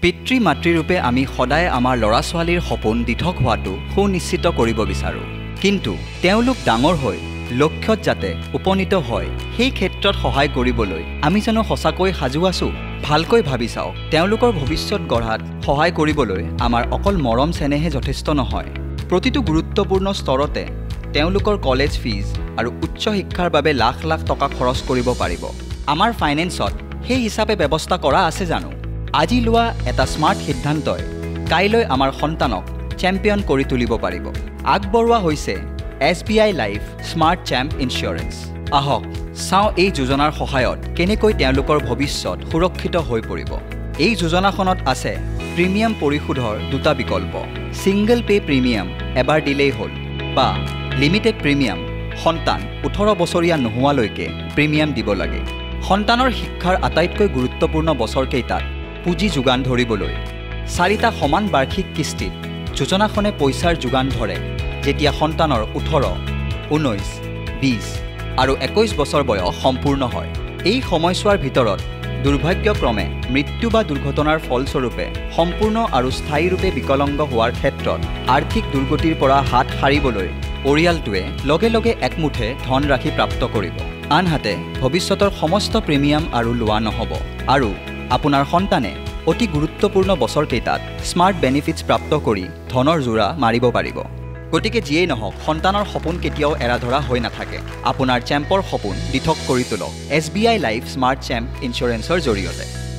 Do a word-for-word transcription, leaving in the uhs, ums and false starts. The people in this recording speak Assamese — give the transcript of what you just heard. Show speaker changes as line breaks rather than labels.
পিতৃ মাতৃৰূপে আমি সদায় আমাৰ ল'ৰা ছোৱালীৰ সপোন দিঠক হোৱাটো সুনিশ্চিত কৰিব বিচাৰোঁ কিন্তু তেওঁলোক ডাঙৰ হৈ লক্ষ্যত যাতে উপনীত হয় সেই ক্ষেত্ৰত সহায় কৰিবলৈ আমি জানো সঁচাকৈ সাজু আছো ভালকৈ ভাবি চাওক তেওঁলোকৰ ভৱিষ্যত গঢ়াত সহায় কৰিবলৈ আমাৰ অকল মৰম চেনেহে যথেষ্ট নহয় প্ৰতিটো গুৰুত্বপূৰ্ণ স্তৰতে তেওঁলোকৰ কলেজ ফিজ আৰু উচ্চ শিক্ষাৰ বাবে লাখ লাখ টকা খৰচ কৰিব পাৰিব আমাৰ ফাইনেন্সত সেই হিচাপে ব্যৱস্থা কৰা আছে জানো আজি লোৱা এটা স্মাৰ্ট সিদ্ধান্তই কাইলৈ আমাৰ সন্তানক চেম্পিয়ন কৰি তুলিব পাৰিব আগবঢ়োৱা হৈছে S B I life smart champ insurance আহক চাওঁ এই যোজনাৰ সহায়ত কেনেকৈ তেওঁলোকৰ ভৱিষ্যত সুৰক্ষিত হৈ পৰিব এই যোজনাখনত আছে প্ৰিমিয়াম পৰিশোধৰ দুটা বিকল্প সিংগল পে প্ৰিমিয়াম এবাৰ দিলেই হ'ল বা লিমিটেড প্ৰিমিয়াম সন্তান ওঠৰ বছৰীয়া নোহোৱালৈকে প্ৰিমিয়াম দিব লাগে সন্তানৰ শিক্ষাৰ আটাইতকৈ গুৰুত্বপূৰ্ণ বছৰকেইটাত পুঁজি যোগান ধৰিবলৈ চাৰিটা সমান বাৰ্ষিক কিস্তিত যোজনাখনে পইচাৰ যোগান ধৰে যেতিয়া সন্তানৰ ওঠৰ ঊনৈছ বিছ আৰু একৈছ বছৰ বয়স সম্পূৰ্ণ হয় এই সময়ছোৱাৰ ভিতৰত দুৰ্ভাগ্যক্ৰমে মৃত্যু বা দুৰ্ঘটনাৰ ফলস্বৰূপে সম্পূৰ্ণ আৰু স্থায়ীৰূপে বিকলাংগ হোৱাৰ ক্ষেত্ৰত আৰ্থিক দুৰ্গতিৰ পৰা হাত সাৰিবলৈ পৰিয়ালটোৱে লগে লগে একমুঠে ধনৰাশি প্ৰাপ্ত কৰিব আনহাতে ভৱিষ্যতৰ সমস্ত প্ৰিমিয়াম আৰু লোৱা নহ'ব আৰু আপোনাৰ সন্তানে অতি গুৰুত্বপূৰ্ণ বছৰকেইটাত স্মাৰ্ট বেনিফিটছ প্ৰাপ্ত কৰি ধনৰ জোৰা মাৰিব পাৰিব গতিকে যিয়েই নহওক সন্তানৰ সপোন কেতিয়াও এৰা ধৰা হৈ নাথাকে আপোনাৰ চেম্পৰ সপোন দিঠক কৰি তোলক S B I life smart champ ইঞ্চুৰেঞ্চৰ জৰিয়তে